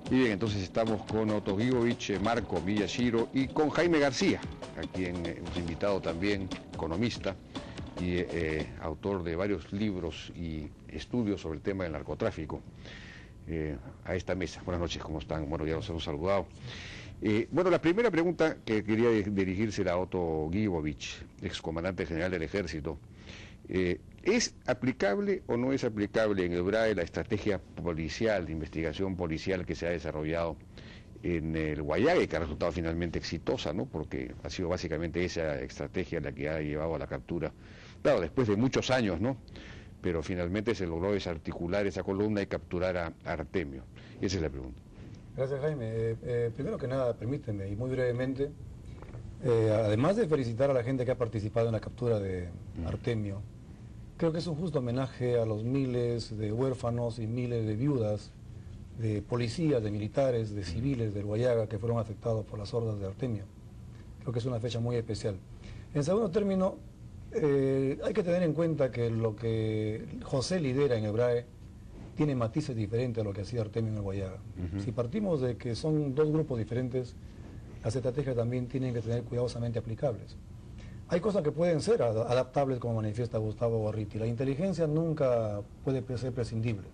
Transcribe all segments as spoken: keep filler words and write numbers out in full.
Y bien, entonces estamos con Otto Gigovich, Marco Miyashiro y con Jaime García, a quien hemos invitado también, economista y eh, autor de varios libros y estudios sobre el tema del narcotráfico, eh, a esta mesa. Buenas noches, ¿cómo están? Bueno, ya los hemos saludado. Eh, bueno, la primera pregunta que quería dirigirse a Otto Gigovich, excomandante general del Ejército. Eh, ¿Es aplicable o no es aplicable en el B R A E la estrategia policial, de investigación policial que se ha desarrollado en el Guayaga y que ha resultado finalmente exitosa, ¿no? Porque ha sido básicamente esa estrategia la que ha llevado a la captura, claro, después de muchos años, ¿no? Pero finalmente se logró desarticular esa columna y capturar a Artemio. Esa es la pregunta. Gracias, Jaime. Eh, eh, primero que nada, permíteme, y muy brevemente, eh, además de felicitar a la gente que ha participado en la captura de Artemio, creo que es un justo homenaje a los miles de huérfanos y miles de viudas, de policías, de militares, de civiles del Guayaga que fueron afectados por las hordas de Artemio. Creo que es una fecha muy especial. En segundo término, eh, hay que tener en cuenta que lo que José lidera en el B R A E tiene matices diferentes a lo que hacía Artemio en el Guayaga. Uh-huh. Si partimos de que son dos grupos diferentes, las estrategias también tienen que tener cuidadosamente aplicables. Hay cosas que pueden ser adaptables, como manifiesta Gustavo Gorriti. La inteligencia nunca puede ser prescindible.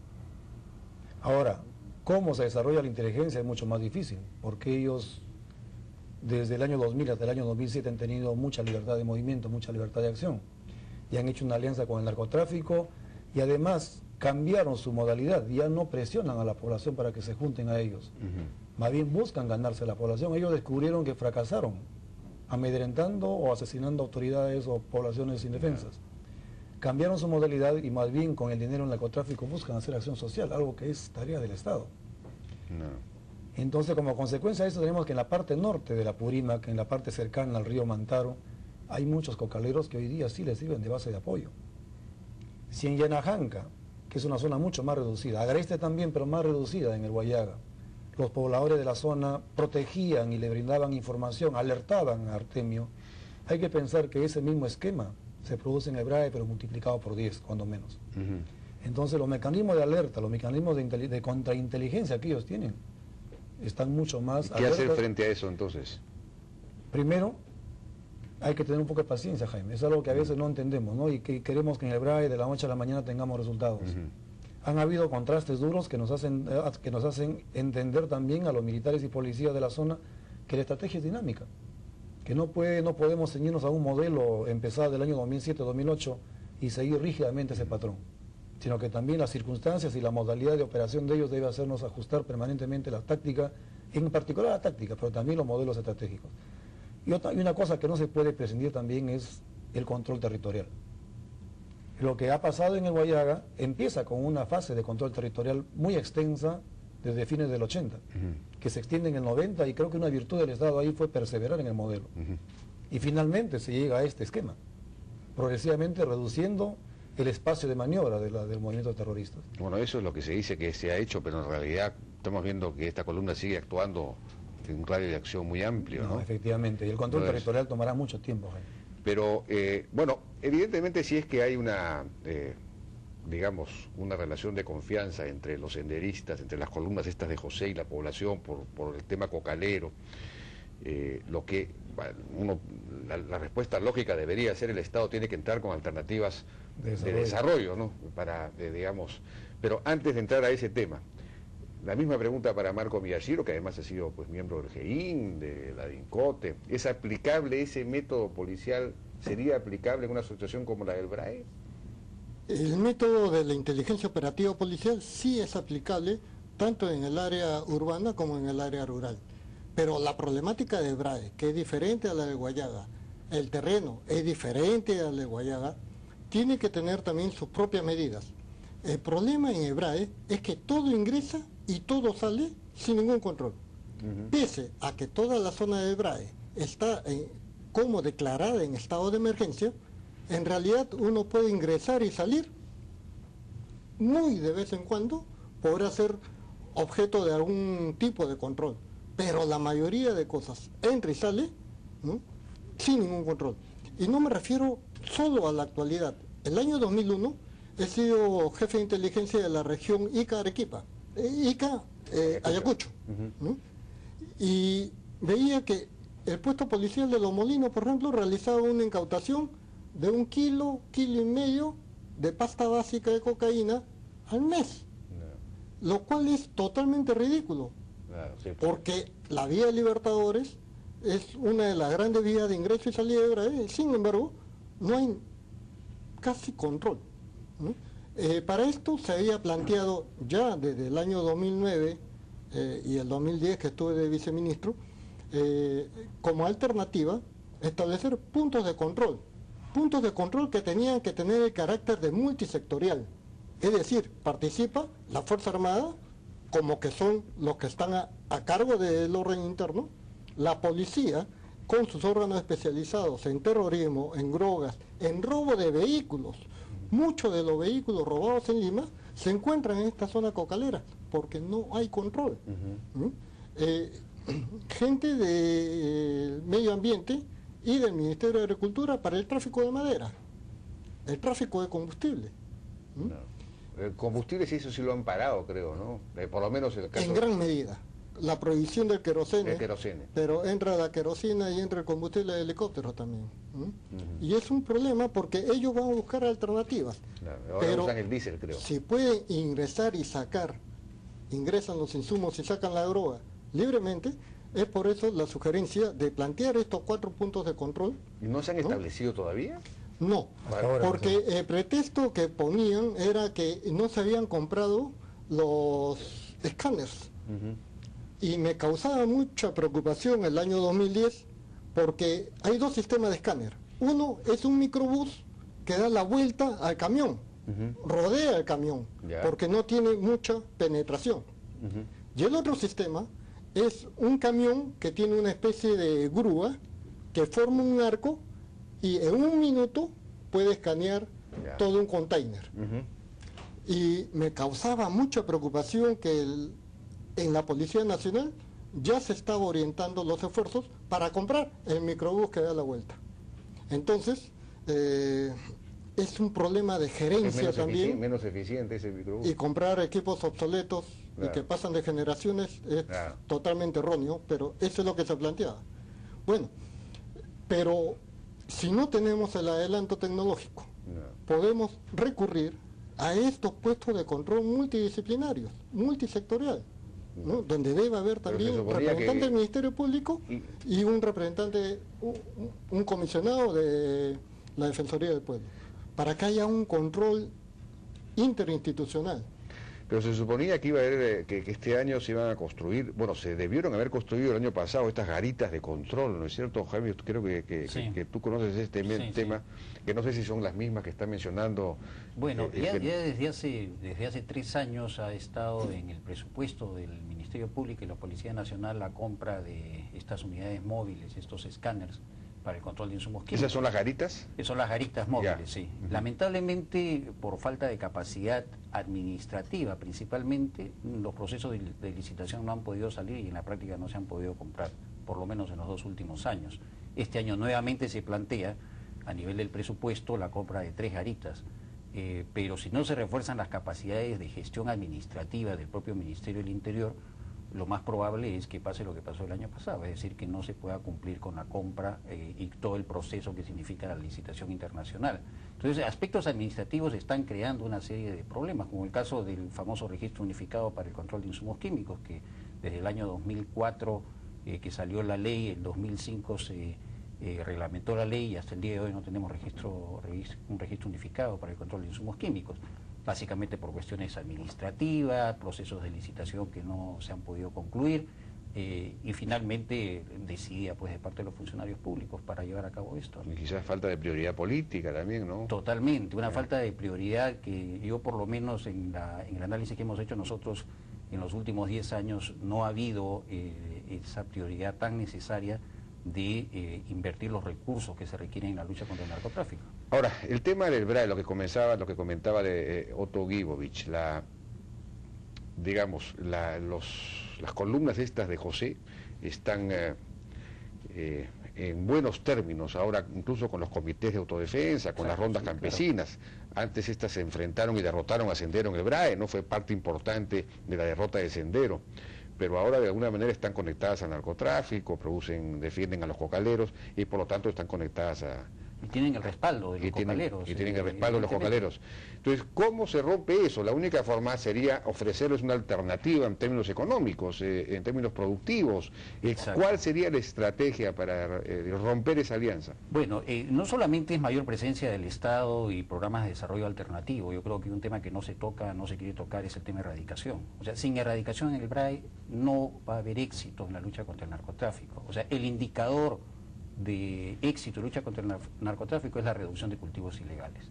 Ahora, cómo se desarrolla la inteligencia es mucho más difícil, porque ellos desde el año dos mil hasta el año dos mil siete han tenido mucha libertad de movimiento, mucha libertad de acción, y han hecho una alianza con el narcotráfico, y además cambiaron su modalidad, ya no presionan a la población para que se junten a ellos, uh-huh. Más bien buscan ganarse la población. Ellos descubrieron que fracasaron amedrentando o asesinando autoridades o poblaciones indefensas. Cambiaron su modalidad y más bien con el dinero en el narcotráfico buscan hacer acción social, algo que es tarea del Estado. No. Entonces, como consecuencia de eso, tenemos que en la parte norte de la Purímac, en la parte cercana al río Mantaro, hay muchos cocaleros que hoy día sí les sirven de base de apoyo. Si en Yanajanca, que es una zona mucho más reducida, Agreste también, pero más reducida en el Guayaga, los pobladores de la zona protegían y le brindaban información, alertaban a Artemio, hay que pensar que ese mismo esquema se produce en el B R A E, pero multiplicado por diez, cuando menos. Uh-huh. Entonces los mecanismos de alerta, los mecanismos de, de contrainteligencia que ellos tienen, están mucho más... ¿Qué alertas. Hacer frente a eso entonces? Primero, hay que tener un poco de paciencia, Jaime, es algo que a veces uh-huh. no entendemos, ¿no? Y que queremos que en el B R A E de la noche a la mañana tengamos resultados. Uh-huh. Han habido contrastes duros que nos hacen que nos hacen entender también a los militares y policías de la zona que la estrategia es dinámica, que no puede no podemos ceñirnos a un modelo empezado del año dos mil siete dos mil ocho y seguir rígidamente ese patrón, sino que también las circunstancias y la modalidad de operación de ellos debe hacernos ajustar permanentemente la táctica, en particular la táctica, pero también los modelos estratégicos. Y, otra, y una cosa que no se puede prescindir también es el control territorial. Lo que ha pasado en el Guayaga empieza con una fase de control territorial muy extensa desde fines del ochenta, uh-huh. que se extiende en el noventa, y creo que una virtud del Estado ahí fue perseverar en el modelo. Uh-huh. Y finalmente se llega a este esquema, progresivamente reduciendo el espacio de maniobra de la, del movimiento terrorista. Bueno, eso es lo que se dice que se ha hecho, pero en realidad estamos viendo que esta columna sigue actuando en un radio de acción muy amplio, ¿no? No, efectivamente, y el control Entonces, territorial tomará mucho tiempo, Jaime. Pero, eh, bueno, evidentemente si es que hay una, eh, digamos, una relación de confianza entre los senderistas, entre las columnas estas de José y la población por, por el tema cocalero, eh, lo que bueno, uno, la, la respuesta lógica debería ser el Estado tiene que entrar con alternativas de desarrollo, de desarrollo ¿no? Para, de, digamos, pero antes de entrar a ese tema, la misma pregunta para Marco Miyashiro, que además ha sido pues miembro del G I N, de la DINCOTE. ¿Es aplicable ese método policial? ¿Sería aplicable en una situación como la del B R A E? El método de la inteligencia operativa policial sí es aplicable tanto en el área urbana como en el área rural. Pero la problemática del B R A E, que es diferente a la de Guayaga, el terreno es diferente al de Guayaga, tiene que tener también sus propias medidas. El problema en el B R A E es que todo ingresa y todo sale sin ningún control. Uh-huh. Pese a que toda la zona del B R A E está eh, como declarada en estado de emergencia, en realidad uno puede ingresar y salir muy de vez en cuando, podrá ser objeto de algún tipo de control, pero la mayoría de cosas entra y sale, ¿no?, sin ningún control. Y no me refiero solo a la actualidad. El año dos mil uno he sido jefe de inteligencia de la región Ica Arequipa, eh, Ica, eh, Ayacucho. Uh-huh. ¿no? Y veía que el puesto policial de Los Molinos, por ejemplo, realizaba una incautación de un kilo, kilo y medio de pasta básica de cocaína al mes, no. Lo cual es totalmente ridículo, claro, sí, porque la vía de Libertadores es una de las grandes vías de ingreso y salida de Brasil. Sin embargo, no hay casi control, ¿no? Eh, para esto se había planteado ya desde el año dos mil nueve eh, y el dos mil diez que estuve de viceministro, eh, como alternativa establecer puntos de control, puntos de control que tenían que tener el carácter de multisectorial, es decir, participa la Fuerza Armada, como que son los que están a, a cargo del orden interno, la policía, con sus órganos especializados en terrorismo, en drogas, en robo de vehículos. Muchos de los vehículos robados en Lima se encuentran en esta zona cocalera, porque no hay control. Uh-huh. ¿Mm? eh, gente del eh, medio ambiente y del Ministerio de Agricultura para el tráfico de madera, el tráfico de combustible. ¿Mm? No. El combustible sí, eso sí lo han parado, creo, ¿no? Eh, por lo menos el caso... En gran medida. La prohibición del querosene, el querosene, pero entra la querosina y entra el combustible de helicópteros también. ¿Mm? Uh-huh. Y es un problema porque ellos van a buscar alternativas. Claro, ahora pero usan el diésel, creo. Si pueden ingresar y sacar, ingresan los insumos y sacan la droga libremente, es por eso la sugerencia de plantear estos cuatro puntos de control. ¿Y no se han ¿no? establecido todavía? No, ahora, porque el eh, pretexto que ponían era que no se habían comprado los escáneres. Uh-huh. Y me causaba mucha preocupación el año dos mil diez porque hay dos sistemas de escáner. Uno es un microbús que da la vuelta al camión, uh-huh. rodea el camión, yeah. porque no tiene mucha penetración. Uh-huh. Y el otro sistema es un camión que tiene una especie de grúa que forma un arco y en un minuto puede escanear yeah. todo un container. Uh-huh. Y me causaba mucha preocupación que el en la Policía Nacional ya se estaba orientando los esfuerzos para comprar el microbús que da la vuelta. Entonces, eh, es un problema de gerencia menos también. Efici menos eficiente ese microbús. Y comprar equipos obsoletos claro. y que pasan de generaciones es claro. totalmente erróneo, pero eso es lo que se planteaba. Bueno, pero si no tenemos el adelanto tecnológico, no. podemos recurrir a estos puestos de control multidisciplinarios, multisectorial. ¿no? Donde debe haber también un representante que... del Ministerio Público y... y un representante, un, un comisionado de la Defensoría del Pueblo, para que haya un control interinstitucional. Pero se suponía que iba a haber, que, que este año se iban a construir, bueno, se debieron haber construido el año pasado estas garitas de control, ¿no es cierto, Jaime? Creo que, que, sí. que, que tú conoces este sí, tema, sí. que no sé si son las mismas que está mencionando. Bueno, eh, ya, ya desde hace desde hace tres años ha estado en el presupuesto del Ministerio Público y la Policía Nacional la compra de estas unidades móviles, estos escáneres, para el control de insumos químicos. ¿Esas son las garitas? Son las garitas móviles, ya. sí. Uh-huh. Lamentablemente, por falta de capacidad administrativa principalmente, los procesos de, de licitación no han podido salir y en la práctica no se han podido comprar, por lo menos en los dos últimos años. Este año nuevamente se plantea, a nivel del presupuesto, la compra de tres garitas, eh, pero si no se refuerzan las capacidades de gestión administrativa del propio Ministerio del Interior, lo más probable es que pase lo que pasó el año pasado, es decir, que no se pueda cumplir con la compra eh, y todo el proceso que significa la licitación internacional. Entonces, aspectos administrativos están creando una serie de problemas, como el caso del famoso registro unificado para el control de insumos químicos, que desde el año dos mil cuatro eh, que salió la ley, en dos mil cinco se eh, reglamentó la ley y hasta el día de hoy no tenemos registro, un registro unificado para el control de insumos químicos. Básicamente por cuestiones administrativas, procesos de licitación que no se han podido concluir eh, y finalmente decidida pues de parte de los funcionarios públicos para llevar a cabo esto. Y quizás falta de prioridad política también, ¿no? Totalmente, una falta de prioridad que yo por lo menos en, la, en el análisis que hemos hecho nosotros en los últimos diez años no ha habido eh, esa prioridad tan necesaria de eh, invertir los recursos que se requieren en la lucha contra el narcotráfico. Ahora, el tema del BRAE, lo que comenzaba, lo que comentaba de eh, Otto Guibovich, la, digamos, la, los, las columnas estas de José están, eh, eh, en buenos términos, ahora incluso con los comités de autodefensa, con Claro, las rondas sí, campesinas. Claro. Antes estas se enfrentaron y derrotaron a Sendero en el B R A E, no fue parte importante de la derrota de Sendero, pero ahora de alguna manera están conectadas al narcotráfico, producen, defienden a los cocaleros y por lo tanto están conectadas a... Y tienen el respaldo de los y tienen, cocaleros. y tienen eh, el respaldo de los cocaleros. Entonces, ¿cómo se rompe eso? La única forma sería ofrecerles una alternativa en términos económicos, eh, en términos productivos. Eh, ¿Cuál sería la estrategia para eh, romper esa alianza? Bueno, eh, no solamente es mayor presencia del Estado y programas de desarrollo alternativo. Yo creo que un tema que no se toca, no se quiere tocar, es el tema de erradicación. O sea, sin erradicación en el B R A E no va a haber éxito en la lucha contra el narcotráfico. O sea, el indicador de éxito de lucha contra el narcotráfico es la reducción de cultivos ilegales.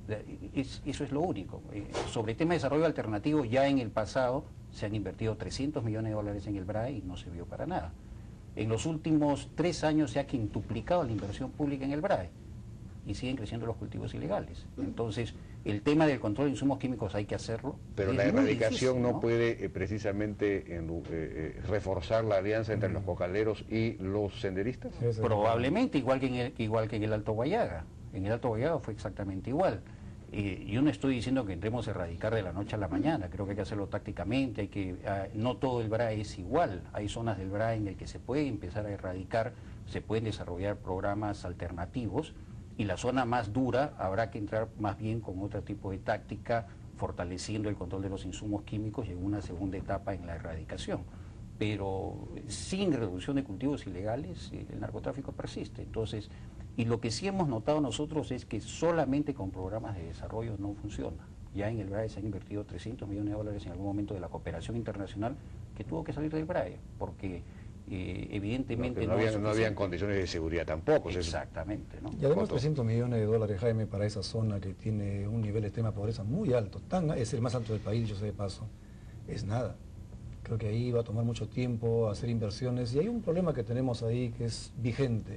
Es, eso es lo único. Eh, sobre el tema de desarrollo alternativo, ya en el pasado se han invertido trescientos millones de dólares en el B R A E y no se vio para nada. En los últimos tres años se ha quintuplicado la inversión pública en el B R A E y siguen creciendo los cultivos ilegales. Entonces, el tema del control de insumos químicos hay que hacerlo. Pero la erradicación difícil, ¿no? no puede eh, precisamente en, eh, eh, reforzar la alianza entre mm. los cocaleros y los senderistas. Probablemente, igual que en el, igual que en el Alto Guayaga. En el Alto Guayaga fue exactamente igual. Eh, yo no estoy diciendo que entremos a erradicar de la noche a la mañana, creo que hay que hacerlo tácticamente, hay que, uh, no todo el B R A E es igual, hay zonas del B R A E en el que se puede empezar a erradicar, se pueden desarrollar programas alternativos, y la zona más dura habrá que entrar más bien con otro tipo de táctica, fortaleciendo el control de los insumos químicos y en una segunda etapa en la erradicación. Pero sin reducción de cultivos ilegales, el narcotráfico persiste. Entonces, y lo que sí hemos notado nosotros es que solamente con programas de desarrollo no funciona. Ya en el B R A E se han invertido trescientos millones de dólares en algún momento de la cooperación internacional que tuvo que salir del B R A E, porque Eh, evidentemente no, no, habían, no habían condiciones de seguridad tampoco. Exactamente, ¿no? Y además trescientos millones de dólares, Jaime, para esa zona que tiene un nivel de extrema pobreza muy alto, tan, es el más alto del país, yo sé de paso, es nada. Creo que ahí va a tomar mucho tiempo hacer inversiones y hay un problema que tenemos ahí que es vigente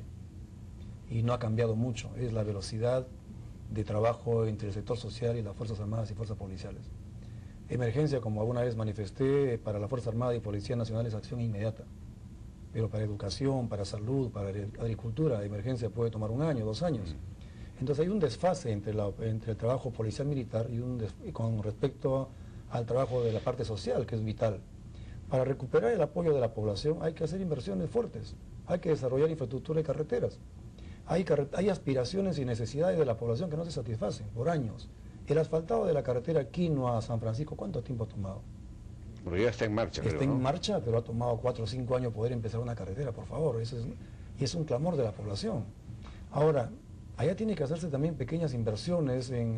y no ha cambiado mucho, es la velocidad de trabajo entre el sector social y las Fuerzas Armadas y Fuerzas Policiales. Emergencia, como alguna vez manifesté, para la Fuerza Armada y Policía Nacional es acción inmediata. Pero para educación, para salud, para agricultura, la emergencia puede tomar un año, dos años. Entonces hay un desfase entre, la, entre el trabajo policial militar y, un des, y con respecto al trabajo de la parte social, que es vital. Para recuperar el apoyo de la población hay que hacer inversiones fuertes, hay que desarrollar infraestructura y carreteras. Hay, carret hay aspiraciones y necesidades de la población que no se satisfacen por años. El asfaltado de la carretera Quino a San Francisco, ¿cuánto tiempo ha tomado? Pero ya está en marcha. Está creo, en ¿no? marcha, pero ha tomado cuatro o cinco años poder empezar una carretera, por favor. Eso es, y es un clamor de la población. Ahora, allá tiene que hacerse también pequeñas inversiones en,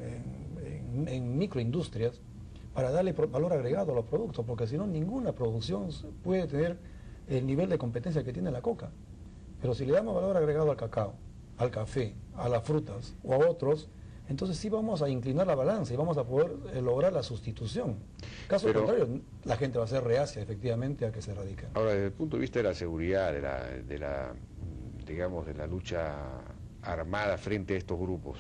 en, en, en microindustrias para darle valor agregado a los productos, porque si no, ninguna producción puede tener el nivel de competencia que tiene la coca. Pero si le damos valor agregado al cacao, al café, a las frutas o a otros, entonces sí vamos a inclinar la balanza y vamos a poder eh, lograr la sustitución. Caso Pero, contrario, la gente va a ser reacia efectivamente a que se erradiquen. Ahora, desde el punto de vista de la seguridad, de la, de la, digamos, de la lucha armada frente a estos grupos,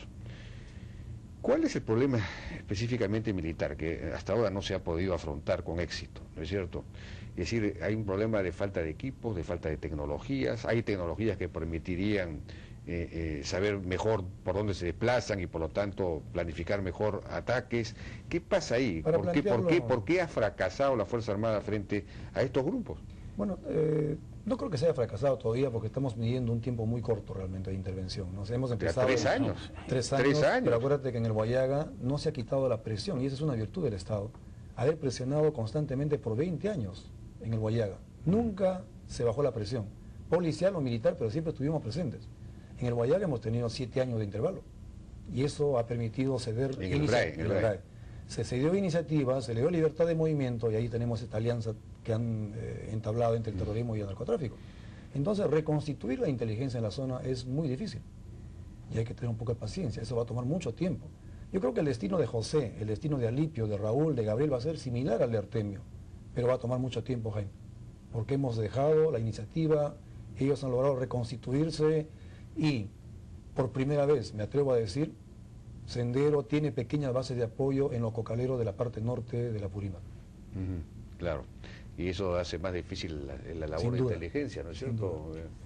¿cuál es el problema específicamente militar que hasta ahora no se ha podido afrontar con éxito, ¿no es cierto? Es decir, hay un problema de falta de equipos, de falta de tecnologías, hay tecnologías que permitirían Eh, eh, saber mejor por dónde se desplazan y por lo tanto planificar mejor ataques. ¿Qué pasa ahí? Para ¿Por qué, plantearlo... por, qué, ¿Por qué ha fracasado la Fuerza Armada frente a estos grupos? Bueno, eh, no creo que se haya fracasado todavía porque estamos midiendo un tiempo muy corto realmente de intervención. ¿No? O sea, hemos empezado tres en, años. No, tres años. Tres años. Pero acuérdate que en el Guayaga no se ha quitado la presión y esa es una virtud del Estado. Haber presionado constantemente por veinte años en el Guayaga. Nunca se bajó la presión, policial o militar, pero siempre estuvimos presentes. En el Guayaga hemos tenido siete años de intervalo y eso ha permitido ceder... En el B R A E, en el B R A E. Se cedió iniciativa, se le dio libertad de movimiento y ahí tenemos esta alianza que han eh, entablado entre el terrorismo y el narcotráfico. Entonces reconstituir la inteligencia en la zona es muy difícil y hay que tener un poco de paciencia, eso va a tomar mucho tiempo. Yo creo que el destino de José, el destino de Alipio, de Raúl, de Gabriel va a ser similar al de Artemio, pero va a tomar mucho tiempo, Jaime, porque hemos dejado la iniciativa, ellos han logrado reconstituirse. Y por primera vez, me atrevo a decir, Sendero tiene pequeñas bases de apoyo en los cocaleros de la parte norte de la Purímac. Uh-huh, claro, y eso hace más difícil la, la labor de inteligencia, ¿no es cierto?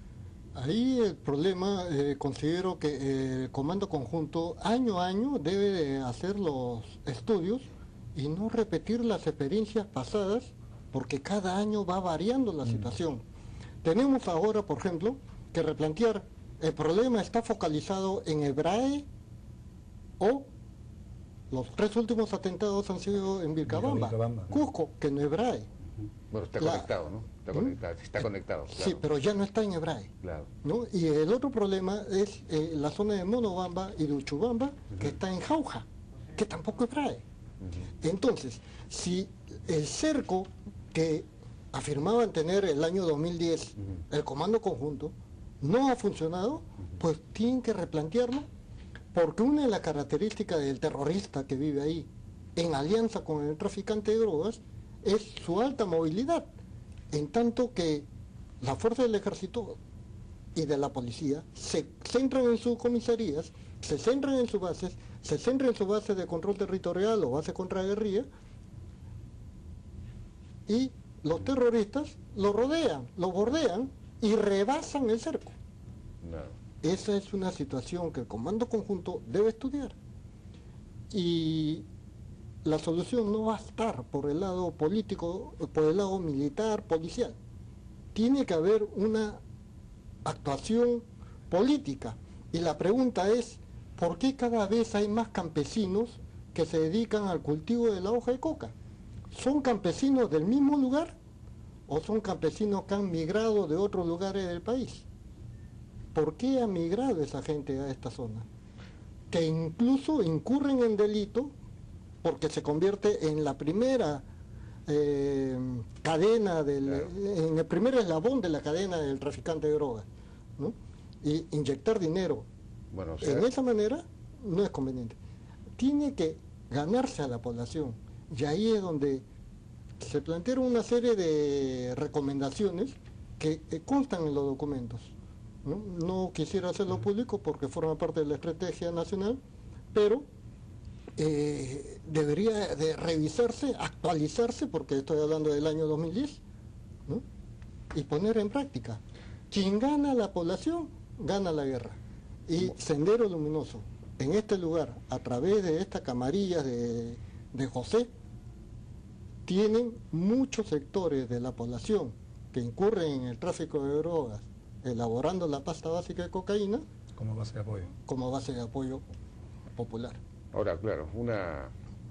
Ahí el problema, eh, considero que eh, el Comando Conjunto año a año debe de hacer los estudios y no repetir las experiencias pasadas, porque cada año va variando la situación. Tenemos ahora, por ejemplo, que replantear, el problema está focalizado en el B R A E o los tres últimos atentados han sido en Vilcabamba, Vilcabamba. Cusco, que no es B R A E. Bueno, está La- conectado, ¿no? Está ¿Mm? conectado, está conectado, Sí, claro. pero ya no está en Hebrae, Claro. ¿no? Y el otro problema es eh, la zona de Monobamba y de Uchubamba, que está en Jauja, que tampoco es Hebrae. Entonces, si el cerco que afirmaban tener el año dos mil diez, el Comando Conjunto, no ha funcionado, pues tienen que replantearlo, porque una de las características del terrorista que vive ahí, en alianza con el traficante de drogas, es su alta movilidad, en tanto que la fuerza del ejército y de la policía se centran en sus comisarías, se centran en sus bases, se centran en sus bases de control territorial o base contra guerrilla, y los terroristas lo rodean, lo bordean y rebasan el cerco. No. Esa es una situación que el Comando Conjunto debe estudiar. Y la solución no va a estar por el lado político, por el lado militar, policial. Tiene que haber una actuación política. Y la pregunta es, ¿por qué cada vez hay más campesinos que se dedican al cultivo de la hoja de coca? ¿Son campesinos del mismo lugar o son campesinos que han migrado de otros lugares del país? ¿Por qué ha migrado esa gente a esta zona? Que incluso incurren en delito porque se convierte en la primera eh, cadena, del, Claro. en el primer eslabón de la cadena del traficante de drogas, ¿no? Y inyectar dinero Bueno, o sea, en esa manera no es conveniente. Tiene que ganarse a la población. Y ahí es donde se plantearon una serie de recomendaciones que eh, constan en los documentos. ¿no? No quisiera hacerlo público porque forma parte de la estrategia nacional, pero eh, debería de revisarse, actualizarse, porque estoy hablando del año dos mil diez, ¿no? Y poner en práctica. Quien gana la población, gana la guerra. Y Sendero Luminoso, en este lugar, a través de estas camarillas de, de José, tienen muchos sectores de la población que incurren en el tráfico de drogas, elaborando la pasta básica de cocaína Como base de apoyo. como base de apoyo popular. ahora, claro, una,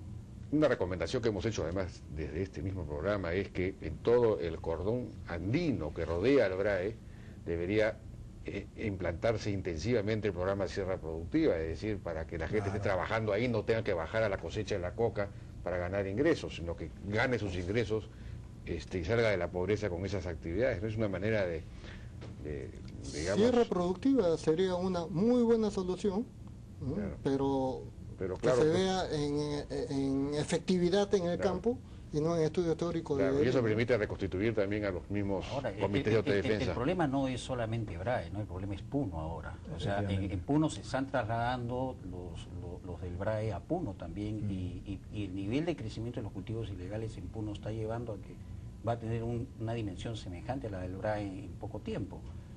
una recomendación que hemos hecho además desde este mismo programa es que en todo el cordón andino que rodea al B R A E debería eh, implantarse intensivamente el programa de sierra productiva, es decir, para que la gente Claro. esté trabajando ahí, no tenga que bajar a la cosecha de la coca para ganar ingresos, sino que gane sus ingresos este, y salga de la pobreza con esas actividades. No es una manera de, de digamos... Sierra productiva sería una muy buena solución, ¿no? Claro. pero, Pero que claro, se pues- vea en, en efectividad en el Claro. campo y no en estudios teóricos. Claro, de y eso permite reconstituir también a los mismos Ahora, el, comités el- de el- el- autodefensa. el problema no es solamente B R A E, ¿no? El problema es Puno ahora. O sea, en, Efectivamente. en Puno se están trasladando los, los, los del B R A E a Puno también Mm. y, y- y el nivel de crecimiento de los cultivos ilegales en Puno está llevando a que va a tener un- una dimensión semejante a la del B R A E en, en poco tiempo.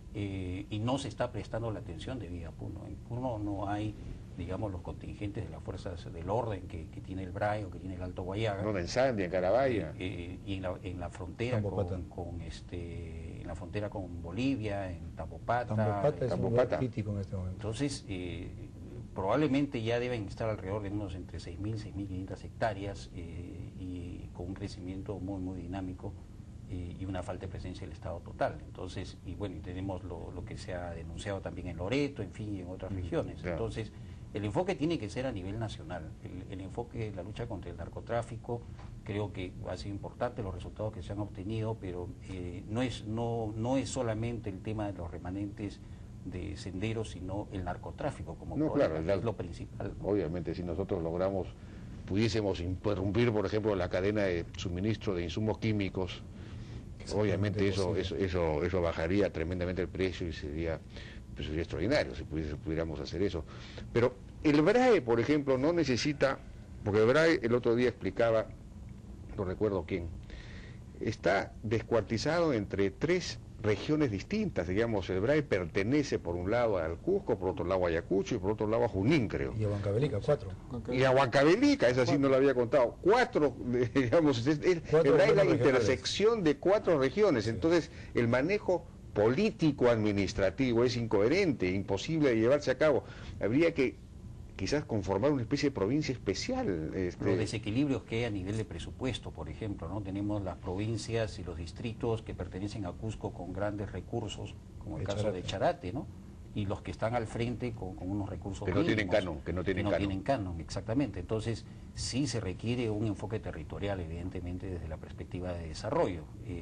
Eh, y no se está prestando la atención debida a Puno. En Puno no hay, digamos, los contingentes de las fuerzas del orden que, que tiene el B R A E o que tiene el Alto Guayaga. No, en Sandia, en Carabaya. Eh, y en la, en la frontera Tambopata. con, con, este en la frontera con Bolivia, en Tambopata. Tambopata es un Tambopata. lugar crítico en este momento. Entonces, eh, probablemente ya deben estar alrededor de unos entre seis mil, seis mil quinientas hectáreas eh, y con un crecimiento muy, muy dinámico eh, y una falta de presencia del Estado total. Entonces, y bueno, y tenemos lo, lo que se ha denunciado también en Loreto, en fin, y en otras regiones. claro. Entonces, el enfoque tiene que ser a nivel nacional. El, el enfoque de la lucha contra el narcotráfico creo que ha sido importante los resultados que se han obtenido, pero eh, no es no no es solamente el tema de los remanentes de senderos, sino el narcotráfico como No, problema, claro, el que es nar- lo principal. Obviamente, si nosotros logramos, pudiésemos interrumpir, por ejemplo, la cadena de suministro de insumos químicos, obviamente eso, posible. eso, eso, eso bajaría tremendamente el precio y sería, pues sería extraordinario si pudiese- pudiéramos hacer eso. Pero el B R A E, por ejemplo, no necesita, porque el B R A E el otro día explicaba, no recuerdo quién, está descuartizado entre tres regiones distintas, digamos, el BRAE pertenece por un lado al Cusco, por otro lado a Ayacucho y por otro lado a Junín, creo. Y a Huancavelica, cuatro. Y a Huancavelica, esa sí no lo había contado. Cuatro, digamos, es, es, el BRAE es la intersección de cuatro regiones, sí. Entonces el manejo político administrativo es incoherente, imposible de llevarse a cabo. Habría que quizás conformar una especie de provincia especial. Este... Los desequilibrios que hay a nivel de presupuesto, por ejemplo, ¿no? Tenemos las provincias y los distritos que pertenecen a Cusco con grandes recursos, como el de caso Charate. de Charate, ¿no? Y los que están al frente con, con unos recursos que no mínimos, tienen canon, que no tienen que no canon. tienen canon, exactamente. Entonces, sí se requiere un enfoque territorial, evidentemente, desde la perspectiva de desarrollo,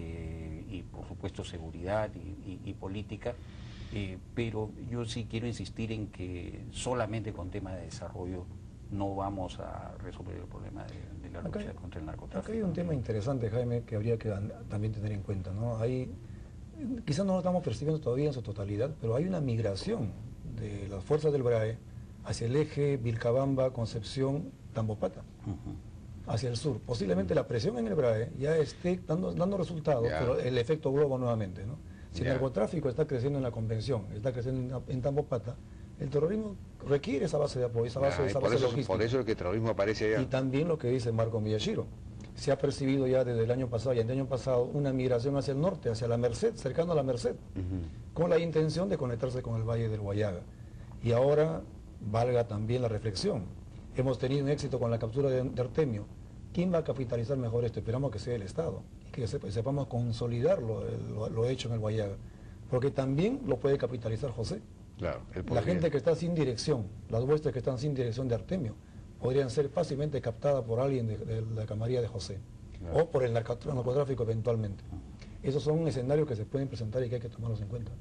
eh, y por supuesto seguridad y, y, y política. Eh, pero yo sí quiero insistir en que solamente con temas de desarrollo no vamos a resolver el problema de, de la lucha acá, contra el narcotráfico. Acá hay un tema interesante, Jaime, que habría que también tener en cuenta, ¿no? Hay, quizás no lo estamos percibiendo todavía en su totalidad, pero hay una migración de las fuerzas del BRAE hacia el eje Vilcabamba, Concepción, Tambopata, uh-huh. hacia el sur. Posiblemente la presión en el BRAE ya esté dando, dando resultados, yeah. pero el efecto globo nuevamente, ¿no? Si el yeah. narcotráfico está creciendo en la convención, está creciendo en, en Tambopata, el terrorismo requiere esa base de apoyo, esa base, yeah, esa base por eso, logística. Por eso es que el terrorismo aparece allá. Y también lo que dice Marco Miyashiro. Se ha percibido ya desde el año pasado y el año pasado una migración hacia el norte, hacia la Merced, cercano a la Merced, uh-huh. con la intención de conectarse con el Valle del Guayaga. Y ahora valga también la reflexión. Hemos tenido un éxito con la captura de, de Artemio. ¿Quién va a capitalizar mejor esto? Esperamos que sea el Estado y que sepamos consolidar lo, lo, lo hecho en el Guayaga, porque también lo puede capitalizar José. Claro, la gente que está sin dirección, las huestes que están sin dirección de Artemio, podrían ser fácilmente captadas por alguien de, de la camarilla de José, claro. o por el narcotráfico eventualmente. Esos son escenarios que se pueden presentar y que hay que tomarlos en cuenta.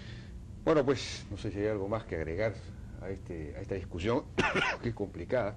Bueno, pues no sé si hay algo más que agregar a, este, a esta discusión, que es complicada.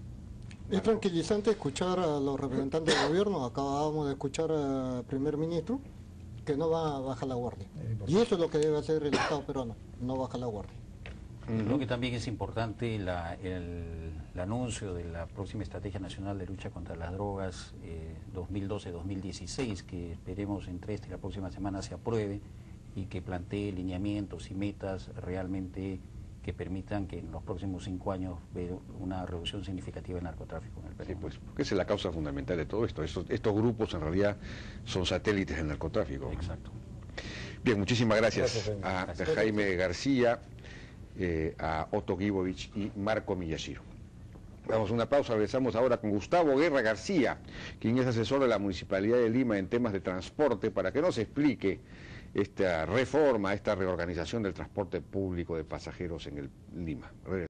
Es tranquilizante escuchar a los representantes del gobierno. Acabábamos de escuchar al primer ministro que no va a bajar la guardia. Y eso es lo que debe hacer el Estado peruano, no bajar la guardia. Uh-huh. Creo que también es importante la, el, el anuncio de la próxima Estrategia Nacional de Lucha contra las Drogas eh, dos mil doce a dos mil dieciséis, que esperemos entre esta y la próxima semana se apruebe y que plantee lineamientos y metas realmente que permitan que en los próximos cinco años ver una reducción significativa del narcotráfico en el Perú. Sí, pues, porque esa es la causa fundamental de todo esto. Estos, estos grupos en realidad son satélites del narcotráfico. Exacto. Bien, muchísimas gracias, gracias a gracias. Jaime García, eh, a Otto Gibovich y Marco Miyashiro. Damos una pausa, regresamos ahora con Gustavo Guerra García, quien es asesor de la Municipalidad de Lima en temas de transporte, para que nos explique esta reforma, esta reorganización del transporte público de pasajeros en el Lima.